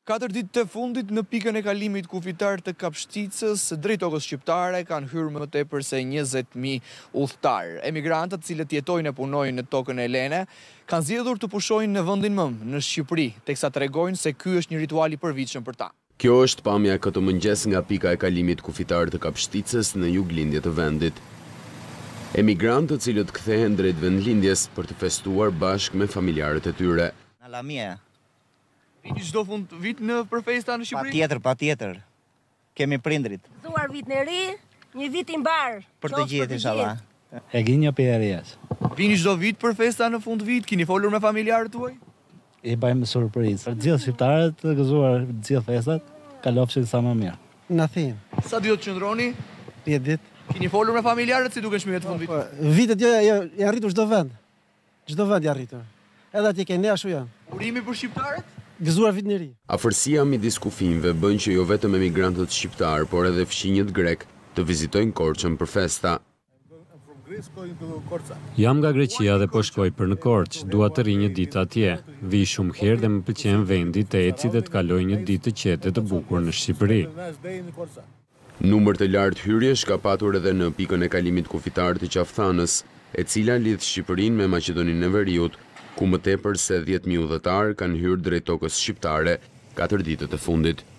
4 ditë të fundit në pikën e kalimit kufitar të Kapshticës, drejt tokës shqiptare kanë hyrë më tepër se 20.000 udhëtar. Emigrantët cilët jetojnë e punojnë në tokën e Elene kanë zgjedhur të pushojnë në vendin mëm, në Shqipëri, teksa tregojnë se ky është një ritual i përvitshëm për ta. Kjo është pamja këtë mëngjes nga pika e kalimit kufitar të Kapshticës në juglindje të vendit. Emigrantët cilët kthehen drejt vendlindjes për të festuar bashkë me familjarët e tyre. Vini çdo fund vit për festa në Shqipëri? Patjetër. Kemi prindrit. Gëzuar vit në ri, një vit i mbar. Për të gjithë inshallah. E gjenja perias. Vini çdo vit për festa në fund vit? Keni folur me familjarët tuaj? I bëjmë surprizë. Të gjithë shqiptarët të gëzuar të gjithë festat, kalofshin sa më mirë. Në Athinë. Sa ditë qëndroni? 10 ditë. Keni folur me familjarët si duken shmiret fund vit? Vitet janë arritur çdo vend. Çdo vend janë arritur. Edhe atje keni ashtu janë. Urimi për shqiptarët? Gëzuar vit në ri. Afërsia midis kufinjve bën që jo vetëm emigrantët shqiptar, por edhe fqinjët grek të vizitojnë Korçën për festa. Jam nga Greqia dhe po shkoj për në Korçë, dua të ri një ditë atje. Vi shumë herë dhe më pëlqen vendi të eci dhe të kaloj një ditë të qetë të bukur në Shqipëri. Numër të lartë hyrjesh ka patur edhe në pikën e kalimit kufitar të Qafthanës, e cila lidh Shqipërinë me Maqedoninë e Veriut, ku më tepër se 10.000 udhëtar kanë hyrë drejt tokës shqiptare 4 ditët e fundit.